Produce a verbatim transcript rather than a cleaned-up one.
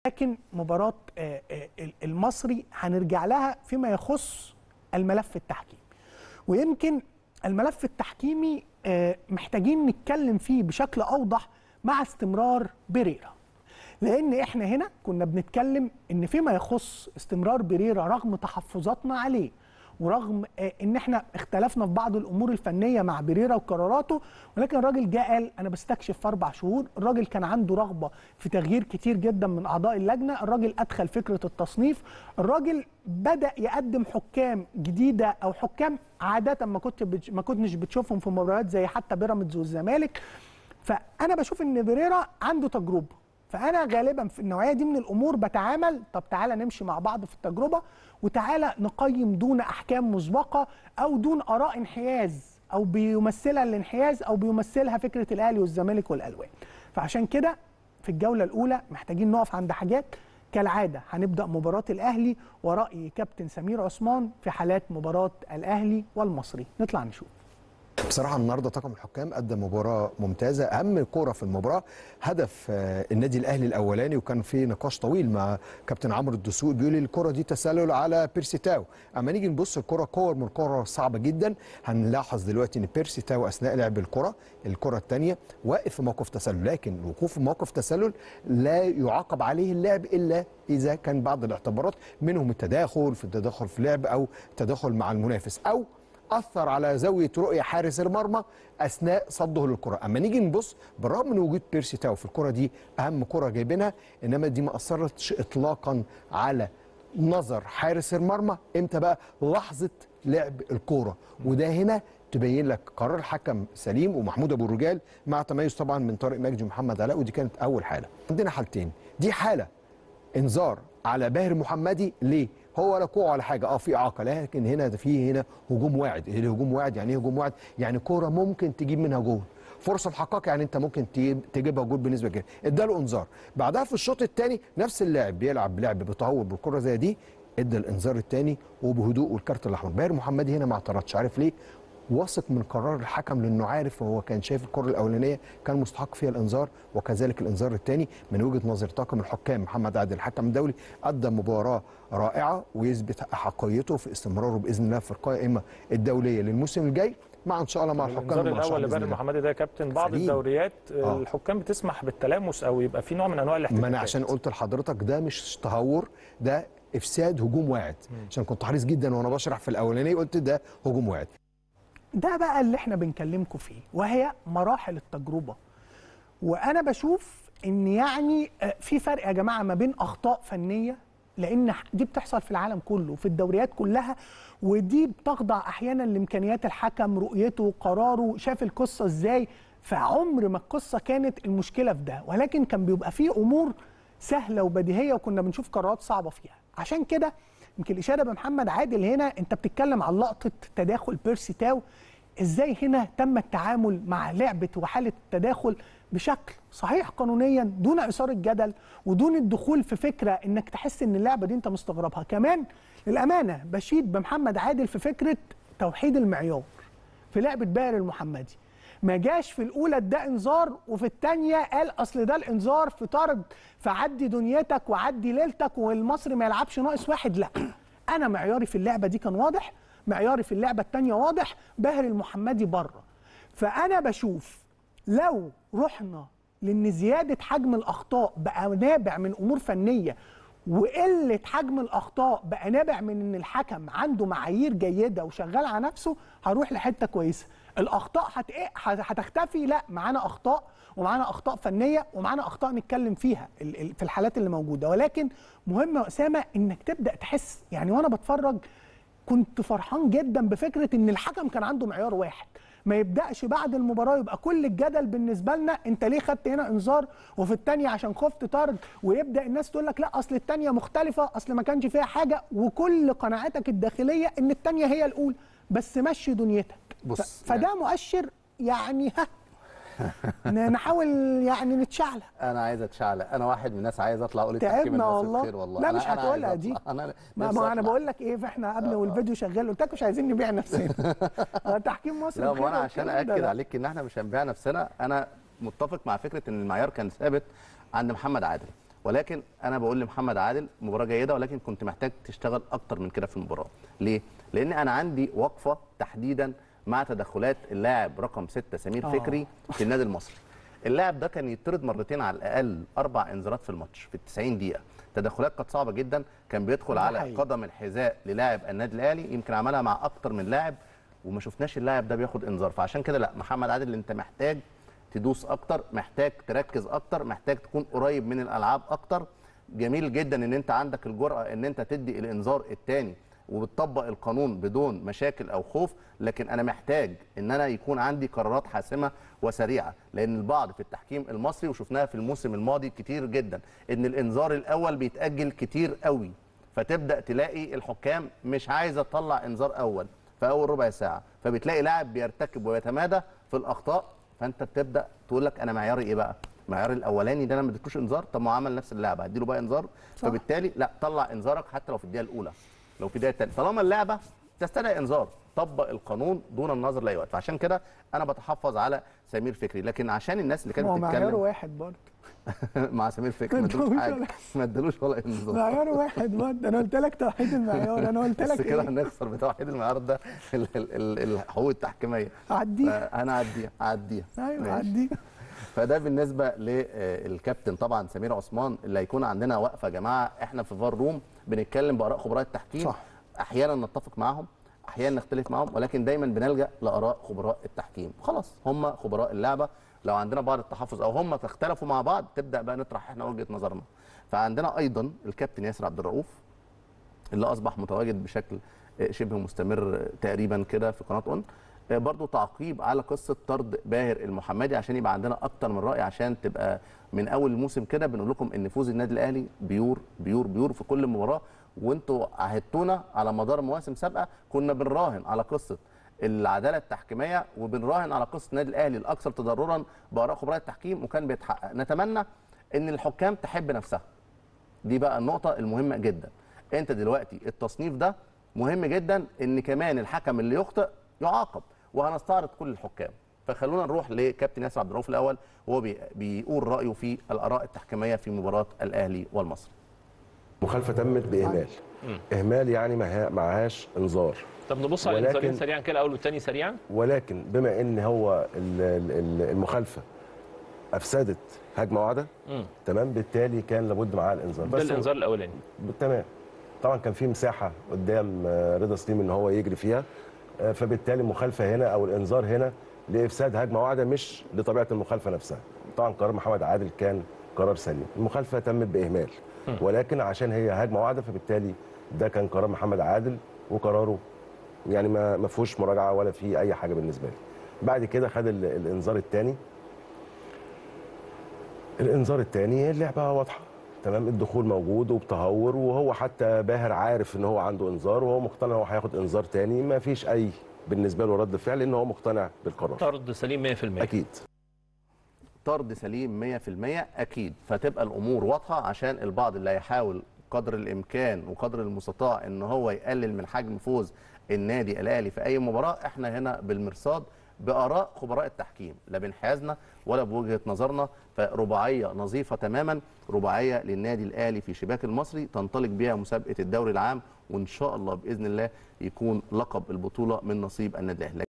لكن مباراة المصري هنرجع لها فيما يخص الملف التحكيمي، ويمكن الملف التحكيمي محتاجين نتكلم فيه بشكل أوضح مع استمرار بيريرا، لأن إحنا هنا كنا بنتكلم إن فيما يخص استمرار بيريرا رغم تحفظاتنا عليه ورغم ان احنا اختلفنا في بعض الامور الفنيه مع بيريرا وقراراته، ولكن الراجل جه قال انا بستكشف في اربع شهور. الراجل كان عنده رغبه في تغيير كتير جدا من اعضاء اللجنه، الراجل ادخل فكره التصنيف، الراجل بدا يقدم حكام جديده او حكام عاده ما كنت ما كنتش بتشوفهم في مباريات زي حتى بيراميدز والزمالك. فانا بشوف ان بيريرا عنده تجربه، فأنا غالبا في النوعية دي من الأمور بتعامل طب تعالى نمشي مع بعض في التجربة وتعالى نقيم دون أحكام مسبقة أو دون آراء انحياز أو بيمثلها الانحياز أو بيمثلها فكرة الأهلي والزمالك والألوان. فعشان كده في الجولة الأولى محتاجين نقف عند حاجات كالعادة. هنبدأ مباراة الأهلي ورأي كابتن سمير عثمان في حالات مباراة الأهلي والمصري. نطلع نشوف. بصراحه النهارده طاقم الحكام قدم مباراه ممتازه. اهم كوره في المباراه هدف النادي الاهلي الاولاني، وكان في نقاش طويل مع كابتن عمرو الدسوقي بيقول لي الكوره دي تسلل على بيرسي تاو. اما نيجي نبص الكوره كور من كوره صعبه جدا. هنلاحظ دلوقتي ان بيرسي تاو اثناء لعب الكوره الكوره الثانيه واقف في موقف تسلل، لكن الوقوف في موقف تسلل لا يعاقب عليه اللاعب الا اذا كان بعض الاعتبارات منهم التداخل في التدخل في اللعب او التدخل مع المنافس او أثر على زاوية رؤية حارس المرمى أثناء صده للكرة. أما نيجي نبص بالرغم من وجود بيرسي تاو في الكرة دي أهم كرة جايبينها، إنما دي ما أثرتش إطلاقا على نظر حارس المرمى. إمتى بقى؟ لحظة لعب الكرة، وده هنا تبين لك قرار الحكم سليم ومحمود أبو الرجال مع تميز طبعا من طارق مجدي ومحمد علاء، ودي كانت أول حالة. عندنا حالتين، دي حالة انذار على باهر محمدي. ليه؟ هو لا كوع ولا حاجه، اه في اعاقه، لكن هنا ده في هنا هجوم واعد. ايه هجوم واعد؟ يعني ايه هجوم واعد؟ يعني كوره ممكن تجيب منها جول، فرصه محققه، يعني انت ممكن تجيبها جول بنسبه كبيره. اداله انذار. بعدها في الشوط الثاني نفس اللاعب بيلعب لعب بتهور بالكره زي دي، ادى الانذار الثاني وبهدوء والكارت الاحمر. باهر محمدي هنا ما اعترضش، عارف ليه؟ واثق من قرار الحكم، لانه عارف وهو كان شايف الكره الاولانيه كان مستحق فيها الانذار، وكذلك الانذار الثاني. من وجهه نظر طاقم الحكام محمد عادل الحكم الدولي ادى مباراه رائعه ويثبت احقيته في استمراره باذن الله في القائمه الدوليه للموسم الجاي مع ان شاء الله مع الحكام. الانذار الاول لباهر محمدي ده يا كابتن بعض سليم. الدوريات آه. الحكام بتسمح بالتلامس او يبقى في نوع من انواع الاحتكاكات. ما انا عشان قلت لحضرتك ده مش تهور، ده افساد هجوم واعد، عشان كنت حريص جدا وانا بشرح في الاولانيه قلت ده هجوم واعد. ده بقى اللي احنا بنكلمكم فيه، وهي مراحل التجربة. وانا بشوف ان يعني في فرق يا جماعة ما بين اخطاء فنية، لان دي بتحصل في العالم كله في الدوريات كلها، ودي بتخضع احيانا لامكانيات الحكم، رؤيته، قراره، شاف القصة ازاي. فعمر ما القصة كانت المشكلة في ده، ولكن كان بيبقى فيه امور سهلة وبديهية وكنا بنشوف قرارات صعبة فيها. عشان كده يمكن الاشاره بمحمد عادل هنا، انت بتتكلم عن لقطه تداخل بيرسي تاو، ازاي هنا تم التعامل مع لعبه وحاله التداخل بشكل صحيح قانونيا دون اثاره جدل ودون الدخول في فكره انك تحس ان اللعبه دي انت مستغربها. كمان للامانه بشيد بمحمد عادل في فكره توحيد المعيار في لعبه باهر المحمدي. ما جاش في الاولى ادى انذار وفي الثانيه قال اصل ده الانذار في طرد فعدي دنيتك وعدي ليلتك والمصري ما يلعبش ناقص واحد. لا، انا معياري في اللعبه دي كان واضح، معياري في اللعبه الثانيه واضح، باهر المحمدي بره. فانا بشوف لو رحنا لان زياده حجم الاخطاء بقى نابع من امور فنيه وقله حجم الاخطاء بقى نابع من ان الحكم عنده معايير جيده وشغال على نفسه، هروح لحته كويسه. الاخطاء هتختفي؟ لا، معانا اخطاء ومعانا اخطاء فنيه ومعانا اخطاء نتكلم فيها في الحالات اللي موجوده، ولكن مهم يا اسامه انك تبدا تحس. يعني وانا بتفرج كنت فرحان جدا بفكره ان الحكم كان عنده معيار واحد، ما يبداش بعد المباراه يبقى كل الجدل بالنسبه لنا انت ليه خدت هنا انذار وفي الثانيه عشان خفت طرد، ويبدا الناس تقول لك لا اصل الثانيه مختلفه، اصل ما كانش فيها حاجه، وكل قناعاتك الداخليه ان الثانيه هي الاولى، بس مشي دنيتك. بص فده يعني مؤشر يعني ها نحاول يعني نتشعلق. انا عايز اتشعلق، انا واحد من الناس عايز اطلع اقول التحكيم الناس الخير والله. لا مش هتقولها دي. انا ما, ما انا بقول لك ايه، فاحنا قبل والفيديو شغال قلت لك مش عايزين نبيع نفسنا. تحكيم مصر لا، ما انا عشان ااكد عليك ان احنا مش هنبيع نفسنا. انا متفق مع فكره ان المعيار كان ثابت عند محمد عادل، ولكن انا بقول لمحمد عادل مباراه جيده، ولكن كنت محتاج تشتغل اكتر من كده في المباراه. ليه؟ لان انا عندي وقفه تحديدا مع تدخلات اللاعب رقم ستة سمير فكري في النادي المصري. اللاعب ده كان يطرد مرتين على الاقل، اربع انذارات في الماتش في التسعين دقيقه. تدخلات كانت صعبه جدا، كان بيدخل على حقيقي. قدم الحذاء للاعب النادي الاهلي، يمكن عملها مع اكتر من لاعب وما شفناش اللاعب ده بياخد انذار. فعشان كده لا، محمد عادل انت محتاج تدوس اكتر، محتاج تركز اكتر، محتاج تكون قريب من الالعاب اكتر. جميل جدا ان انت عندك الجرأه ان انت تدي الانذار الثاني وبتطبق القانون بدون مشاكل او خوف، لكن انا محتاج ان انا يكون عندي قرارات حاسمه وسريعه، لان البعض في التحكيم المصري وشفناها في الموسم الماضي كتير جدا ان الانذار الاول بيتاجل كتير قوي، فتبدا تلاقي الحكام مش عايزه تطلع انذار اول في اول ربع ساعه، فبتلاقي لاعب بيرتكب ويتمادى في الاخطاء، فانت بتبدا تقول لك انا معياري ايه بقى؟ معيار الاولاني ده انا ما اديتلوش انذار، طب ما هو عمل نفس اللعبه هديله بقى انذار، فبالتالي لا، طلع انذارك حتى لو في الدقيقه الاولى، لو في الدقيقه الثانيه، طالما اللعبه تستدعي انذار طبق القانون دون النظر لاي وقت. فعشان كده انا بتحفظ على سمير فكري، لكن عشان الناس اللي كانت بتتكلم معيار واحد برضه مع سمير فكري ما ادلوش حاجه، ما ادلوش ولا انذار، معيار واحد برضه. انا قلت لك توحيد المعيار، انا قلت لك بس كده إيه؟ هنخسر بتوحيد المعيار ده الحقوق التحكيميه. عديها انا اعديها اعديها ايوه عديها. فده بالنسبه للكابتن طبعا سمير عثمان، اللي هيكون عندنا وقفه يا جماعه. احنا في فار روم بنتكلم باراء خبراء التحكيم، صح. احيانا نتفق معاهم، احيانا نختلف معاهم، ولكن دايما بنلجا لاراء خبراء التحكيم. خلاص هم خبراء اللعبه، لو عندنا بعض التحفظ او هم اختلفوا مع بعض تبدا بقى نطرح احنا وجهه نظرنا. فعندنا ايضا الكابتن ياسر عبد الرؤوف اللي اصبح متواجد بشكل شبه مستمر تقريبا كده في قناه اون، برضو تعقيب على قصه طرد باهر المحمدي، عشان يبقى عندنا اكتر من راي، عشان تبقى من اول الموسم كده بنقول لكم ان فوز النادي الاهلي بيور بيور بيور في كل مباراه، وانتوا عهدتونا على مدار مواسم سابقه كنا بنراهن على قصه العداله التحكيميه وبنراهن على قصه النادي الاهلي الاكثر تضررا باراء خبراء التحكيم، وكان بيتحقق. نتمنى ان الحكام تحب نفسها، دي بقى النقطه المهمه جدا. انت دلوقتي التصنيف ده مهم جدا، ان كمان الحكم اللي يخطئ يعاقب، وهنستعرض كل الحكام. فخلونا نروح لكابتن ياسر عبد الرؤوف الاول، وهو بيقول رايه في الاراء التحكيميه في مباراه الاهلي والمصري. مخالفه تمت باهمال، اهمال يعني ما معهاش انذار. طب نبص على الانذارين سريعا كده، الاول والثاني سريعا. ولكن بما ان هو المخالفه افسدت هجمه واحده، تمام، بالتالي كان لابد معاها الانذار. ده الانذار الاولاني تمام. طبعا كان في مساحه قدام رضا سليم ان هو يجري فيها، فبالتالي المخالفه هنا او الانذار هنا لافساد هجمه واحده مش لطبيعه المخالفه نفسها. طبعا قرار محمد عادل كان قرار سليم، المخالفه تمت باهمال، ولكن عشان هي هجمه واحده فبالتالي ده كان قرار محمد عادل، وقراره يعني ما ما فيهوش مراجعه ولا في اي حاجه بالنسبه لي. بعد كده خد الانذار الثاني. الانذار الثاني اللعبه واضحه تمام، الدخول موجود وبتهور، وهو حتى باهر عارف ان هو عنده انذار وهو مقتنع هو هياخد انذار ثاني، ما فيش اي بالنسبه له رد فعل، ان هو مقتنع بالقرار. طرد سليم مية في المية اكيد، طرد سليم مية في المية اكيد. فتبقى الامور واضحه، عشان البعض اللي هيحاول قدر الامكان وقدر المستطاع ان هو يقلل من حجم فوز النادي الاهلي في اي مباراه. احنا هنا بالمرصاد باراء خبراء التحكيم، لا بانحيازنا ولا بوجهه نظرنا، فرباعيه نظيفه تماما، رباعيه للنادي الاهلي في شباك المصري تنطلق بها مسابقه الدوري العام، وان شاء الله باذن الله يكون لقب البطوله من نصيب النادي الاهلي.